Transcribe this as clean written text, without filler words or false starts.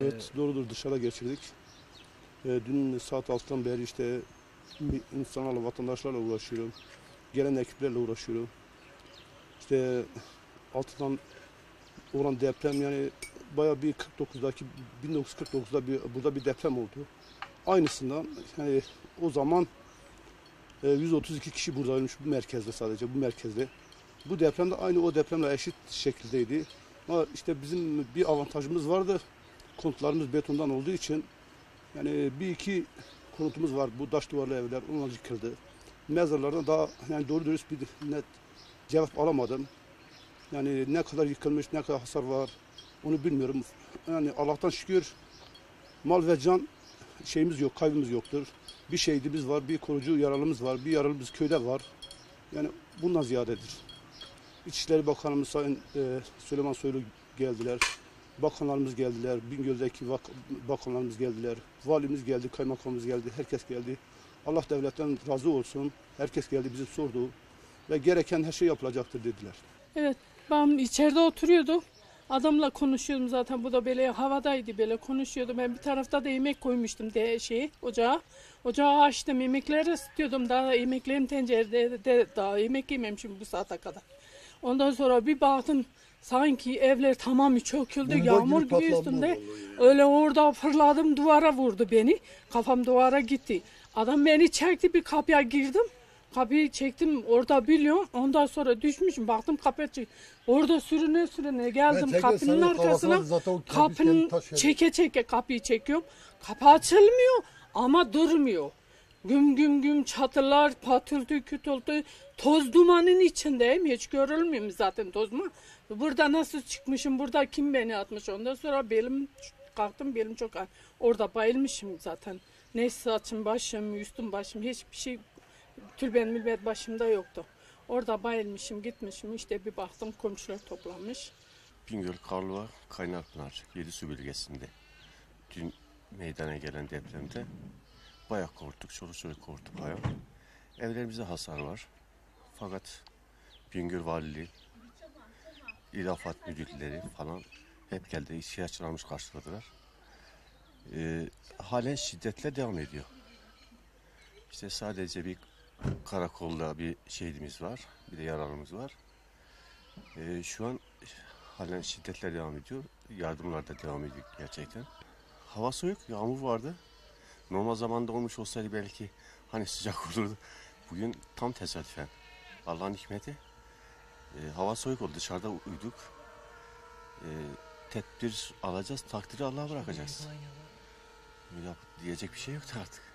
Evet, doğrudur, dışarıda geçirdik. Dün saat 6'dan beri işte insanlarla, vatandaşlarla uğraşıyorum. Gelen ekiplerle uğraşıyorum. İşte altıdan olan deprem yani bayağı bir 1949'da burada bir deprem oldu. Aynısından yani o zaman 132 kişi burada ölmüş bu merkezde, sadece bu merkezde. Bu deprem de aynı o depremle eşit şekildeydi. Ama işte bizim bir avantajımız vardı. Konutlarımız betondan olduğu için yani bir iki konutumuz var. Bu taş duvarlı evler, onlar yıkıldı. Mezarlardan daha yani doğru dürüst bir net cevap alamadım. Yani ne kadar yıkılmış, ne kadar hasar var onu bilmiyorum. Yani Allah'tan şükür mal ve can şeyimiz yok, kaybımız yoktur. Bir şehidimiz var, bir korucu yaralımız var, bir yaralımız köyde var. Yani bundan ziyadedir. İçişleri Bakanımız Sayın Süleyman Soylu geldiler. Bakanlarımız geldiler, Bingöl'deki bakanlarımız geldiler, valimiz geldi, kaymakamımız geldi, herkes geldi. Allah devletten razı olsun, herkes geldi bizi sordu ve gereken her şey yapılacaktır dediler. Evet, ben içeride oturuyordum. Adamla konuşuyordum zaten, bu da böyle havadaydı, böyle konuşuyordum. Ben bir tarafta da yemek koymuştum ocağa. Ocağı açtım, yemekleri ısıtıyordum. Daha yemeklerim tencerede, daha yemek yememişim bu saate kadar. Ondan sonra bir baktım, sanki evler tamamı çöküldü, yağmur gibi üstümde. Öyle orada fırladım, duvara vurdu beni. Kafam duvara gitti. Adam beni çekti, bir kapıya girdim. Kapıyı çektim, orada biliyorum. Ondan sonra düşmüşüm, baktım kapıya orada sürüne geldim kapının arkasına. Kapının çeke kapıyı çekiyorum. Kapı açılmıyor ama durmuyor. Güm güm güm çatılar patıldı, kütüldü. Toz dumanın içindeyim. Hiç görülmüyor zaten toz mu? Burada nasıl çıkmışım? Burada kim beni atmış? Ondan sonra kalktım, belim çok ağrı. Orada bayılmışım zaten. Ne saçım, başım, üstüm başım, hiçbir şey tülben başımda yoktu. Orada bayılmışım, gitmişim. İşte bir baktım komşular toplanmış. Bingöl Karlova Kaynarpınar Yedisu bölgesinde dün meydana gelen depremde bayağı korktuk, çoluk çocuk korktuk bayağı. Evlerimizde hasar var. Fakat Bingöl Valiliği, İl Afat Müdürleri falan hep geldi, ihtiyaçlarımız karşıladılar. Halen şiddetle devam ediyor. İşte sadece bir karakolda bir şehidimiz var, bir de yaralımız var. Şu an halen şiddetle devam ediyor. Yardımlar da devam ediyor gerçekten. Hava soğuk, yağmur vardı. Normal zamanda olmuş olsaydı belki hani sıcak olurdu. Bugün tam tesadüfen. Allah'ın hikmeti. Hava soğuk oldu, dışarıda uyuduk. Tedbir alacağız, takdiri Allah'a bırakacağız. Diyecek bir şey yoktu artık.